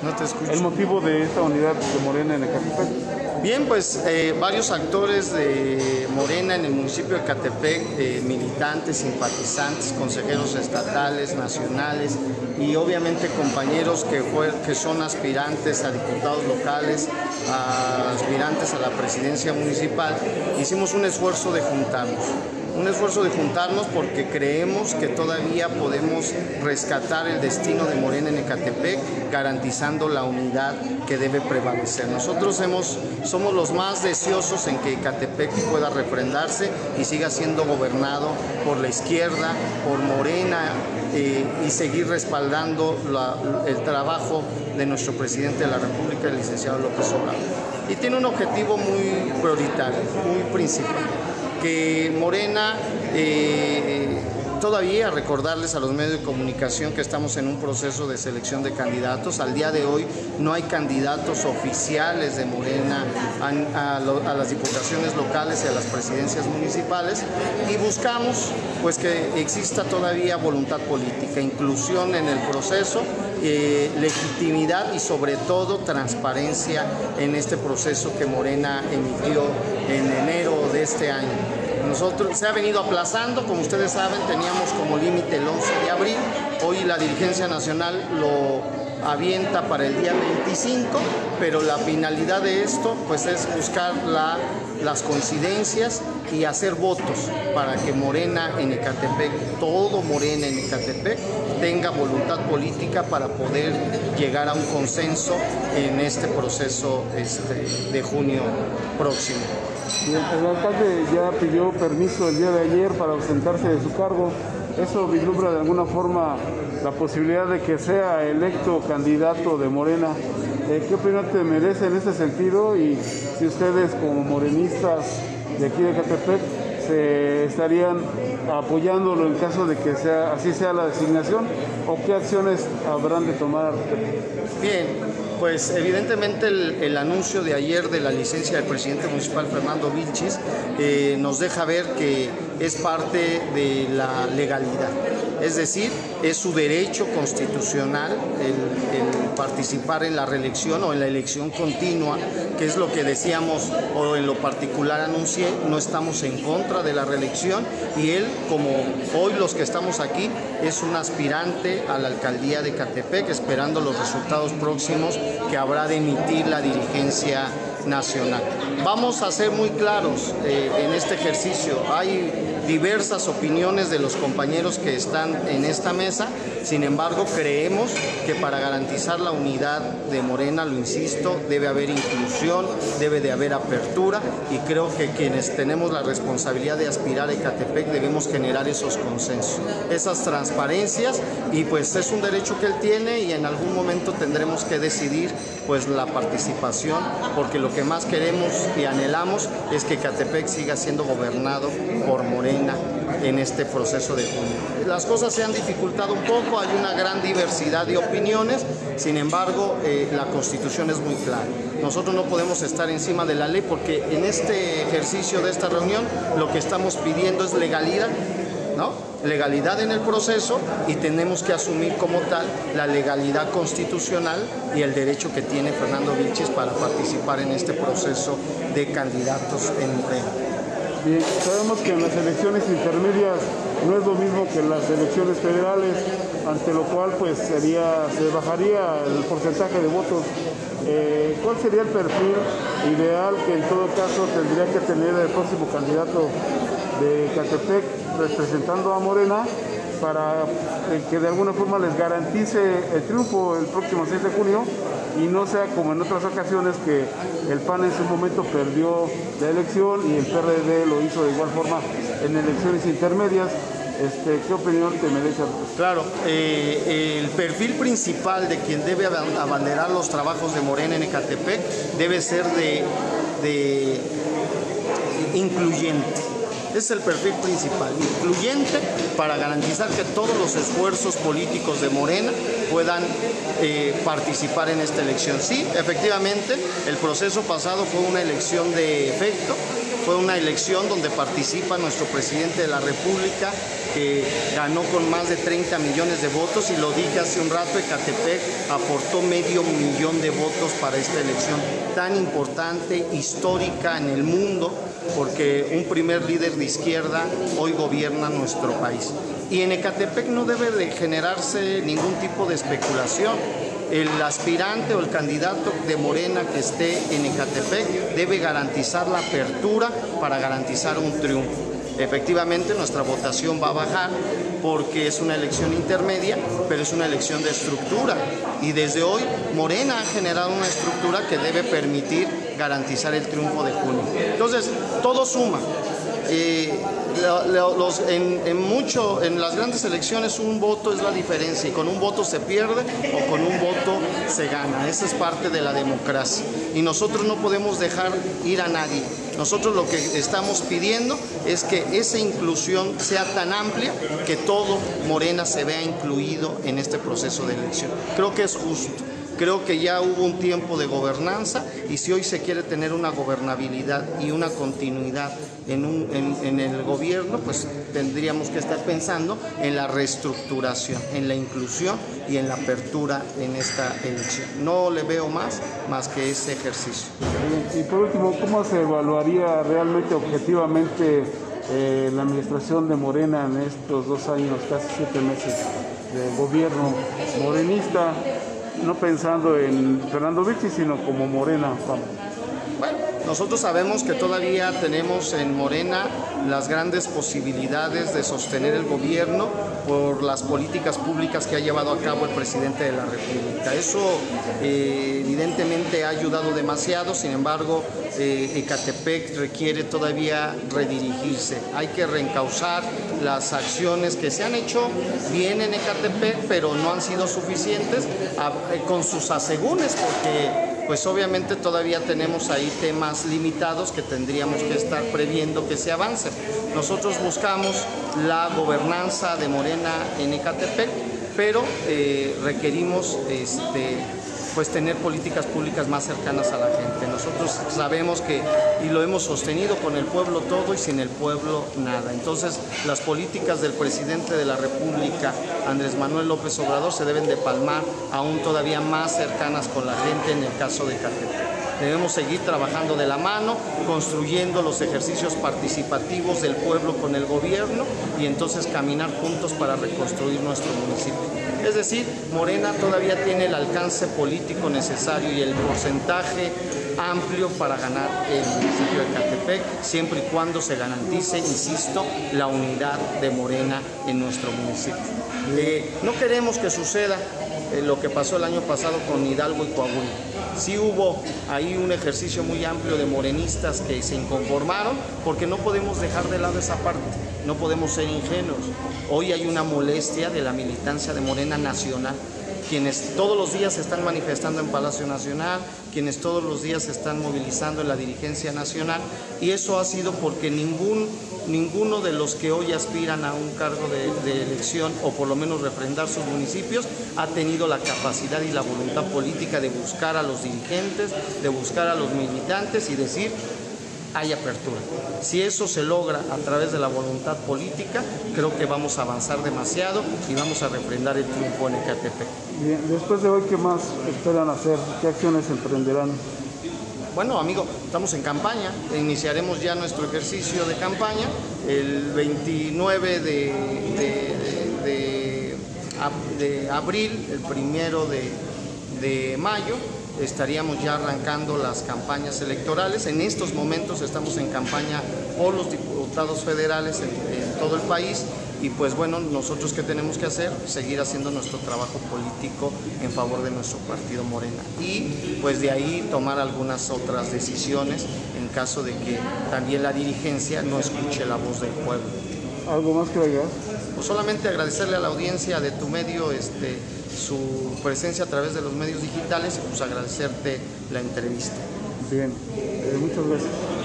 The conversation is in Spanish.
No te escucho. ¿El motivo de esta unidad de Morena en Ecatepec? Bien, pues varios actores de Morena en el municipio de Ecatepec, militantes, simpatizantes, consejeros estatales, nacionales y obviamente compañeros que son aspirantes a diputados locales, aspirantes a la presidencia municipal, hicimos un esfuerzo de juntarnos. Porque creemos que todavía podemos rescatar el destino de Morena en Ecatepec, garantizando la unidad que debe prevalecer. Nosotros somos los más deseosos en que Ecatepec pueda refrendarse y siga siendo gobernado por la izquierda, por Morena, y seguir respaldando el trabajo de nuestro presidente de la República, el licenciado López Obrador. Y tiene un objetivo muy prioritario, muy principal, que Morena, todavía recordarles a los medios de comunicación que estamos en un proceso de selección de candidatos. Al día de hoy no hay candidatos oficiales de Morena a las diputaciones locales y a las presidencias municipales, y buscamos pues que exista todavía voluntad política, inclusión en el proceso, legitimidad y sobre todo transparencia en este proceso que Morena emitió en enero de este año. Se ha venido aplazando, como ustedes saben, teníamos como límite el 11 de abril, hoy la dirigencia nacional lo avienta para el día 25, pero la finalidad de esto pues es buscar las coincidencias y hacer votos para que Morena en Ecatepec, todo Morena en Ecatepec, tenga voluntad política para poder llegar a un consenso en este proceso de junio próximo. El alcalde ya pidió permiso el día de ayer para ausentarse de su cargo. ¿Eso vislumbra de alguna forma la posibilidad de que sea electo candidato de Morena? ¿Qué opinión te merece en ese sentido? Y si ustedes como morenistas de aquí de Ecatepec se estarían apoyándolo en caso de que así sea la designación, o qué acciones habrán de tomar. Bien, pues evidentemente el anuncio de ayer de la licencia del presidente municipal Fernando Vilchis nos deja ver que es parte de la legalidad. Es decir, es su derecho constitucional el participar en la reelección o en la elección continua, que es lo que decíamos o en lo particular anuncié. No estamos en contra de la reelección, y él, como hoy los que estamos aquí, es un aspirante a la alcaldía de Ecatepec, esperando los resultados próximos que habrá de emitir la dirigencia nacional. Vamos a ser muy claros en este ejercicio. Hay diversas opiniones de los compañeros que están en esta mesa. Sin embargo, creemos que para garantizar la unidad de Morena, lo insisto, debe haber inclusión, debe de haber apertura, y creo que quienes tenemos la responsabilidad de aspirar a Ecatepec debemos generar esos consensos, esas transparencias, y pues es un derecho que él tiene, y en algún momento tendremos que decidir pues la participación, porque lo que más queremos y anhelamos es que Ecatepec siga siendo gobernado por Morena en este proceso de junio. Las cosas se han dificultado un poco, hay una gran diversidad de opiniones, sin embargo, la Constitución es muy clara. Nosotros no podemos estar encima de la ley, porque en este ejercicio de esta reunión lo que estamos pidiendo es legalidad, ¿no? Legalidad en el proceso, y tenemos que asumir como tal la legalidad constitucional y el derecho que tiene Fernando Vilchis para participar en este proceso de candidatos en Morena. Bien, sabemos que en las elecciones intermedias no es lo mismo que en las elecciones federales, ante lo cual pues se bajaría el porcentaje de votos. ¿Cuál sería el perfil ideal que en todo caso tendría que tener el próximo candidato de Ecatepec representando a Morena para que de alguna forma les garantice el triunfo el próximo 6 de junio y no sea como en otras ocasiones que el PAN en su momento perdió la elección y el PRD lo hizo de igual forma en elecciones intermedias? ¿Qué opinión te merece? Claro, el perfil principal de quien debe abanderar los trabajos de Morena en Ecatepec debe ser de incluyente. Ese es el perfil principal, incluyente, para garantizar que todos los esfuerzos políticos de Morena puedan participar en esta elección. Sí, efectivamente, el proceso pasado fue una elección de efecto, fue una elección donde participa nuestro presidente de la República, que ganó con más de 30 millones de votos, y lo dije hace un rato, Ecatepec aportó 500,000 de votos para esta elección tan importante, histórica en el mundo, porque un primer líder de izquierda hoy gobierna nuestro país. Y en Ecatepec no debe de generarse ningún tipo de especulación. El aspirante o el candidato de Morena que esté en Ecatepec debe garantizar la apertura para garantizar un triunfo. Efectivamente, nuestra votación va a bajar porque es una elección intermedia, pero es una elección de estructura. Y desde hoy, Morena ha generado una estructura que debe permitir garantizar el triunfo de junio. Entonces, todo suma. En las grandes elecciones un voto es la diferencia, y con un voto se pierde o con un voto se gana. Esa es parte de la democracia y nosotros no podemos dejar ir a nadie. Nosotros lo que estamos pidiendo es que esa inclusión sea tan amplia que todo Morena se vea incluido en este proceso de elección. Creo que es justo. Creo que ya hubo un tiempo de gobernanza, y si hoy se quiere tener una gobernabilidad y una continuidad en el gobierno, pues tendríamos que estar pensando en la reestructuración, en la inclusión y en la apertura en esta elección. No le veo más que ese ejercicio. Y por último, ¿cómo se evaluaría realmente, objetivamente, la administración de Morena en estos 2 años, casi 7 meses de gobierno morenista? No pensando en Fernando Vilchis, sino como Morena. Bueno, nosotros sabemos que todavía tenemos en Morena las grandes posibilidades de sostener el gobierno por las políticas públicas que ha llevado a cabo el presidente de la República. Eso evidentemente ha ayudado demasiado. Sin embargo, Ecatepec requiere todavía redirigirse. Hay que reencauzar las acciones que se han hecho bien en Ecatepec, pero no han sido suficientes, con sus asegúnes, porque pues obviamente todavía tenemos ahí temas limitados que tendríamos que estar previendo que se avancen. Nosotros buscamos la gobernanza de Morena en Ecatepec, pero requerimos pues tener políticas públicas más cercanas a la gente. Nosotros sabemos que, y lo hemos sostenido, con el pueblo todo y sin el pueblo nada. Entonces, las políticas del presidente de la República, Andrés Manuel López Obrador, se deben de palmar aún todavía más cercanas con la gente en el caso de Ecatepec. Debemos seguir trabajando de la mano, construyendo los ejercicios participativos del pueblo con el gobierno, y entonces caminar juntos para reconstruir nuestro municipio. Es decir, Morena todavía tiene el alcance político necesario y el porcentaje amplio para ganar el municipio de Ecatepec, siempre y cuando se garantice, insisto, la unidad de Morena en nuestro municipio. No queremos que suceda lo que pasó el año pasado con Hidalgo y Coahuila. Sí hubo ahí un ejercicio muy amplio de morenistas que se inconformaron, porque no podemos dejar de lado esa parte, no podemos ser ingenuos. Hoy hay una molestia de la militancia de Morena nacional, quienes todos los días se están manifestando en Palacio Nacional, quienes todos los días se están movilizando en la dirigencia nacional, y eso ha sido porque ninguno de los que hoy aspiran a un cargo de elección, o por lo menos refrendar sus municipios, ha tenido la capacidad y la voluntad política de buscar a los dirigentes, de buscar a los militantes y decir: hay apertura. Si eso se logra a través de la voluntad política, creo que vamos a avanzar demasiado y vamos a refrendar el triunfo en Ecatepec. Bien, después de hoy, ¿qué más esperan hacer? ¿Qué acciones emprenderán? Bueno, amigo, estamos en campaña. Iniciaremos ya nuestro ejercicio de campaña el 29 de abril, el 1 de mayo. Estaríamos ya arrancando las campañas electorales. En estos momentos estamos en campaña por los diputados federales en todo el país, y pues bueno, nosotros ¿qué tenemos que hacer? Seguir haciendo nuestro trabajo político en favor de nuestro partido Morena, y pues de ahí tomar algunas otras decisiones en caso de que también la dirigencia no escuche la voz del pueblo. ¿Algo más que agregar? Pues solamente agradecerle a la audiencia de tu medio su presencia a través de los medios digitales, y pues agradecerte la entrevista. Bien, muchas gracias.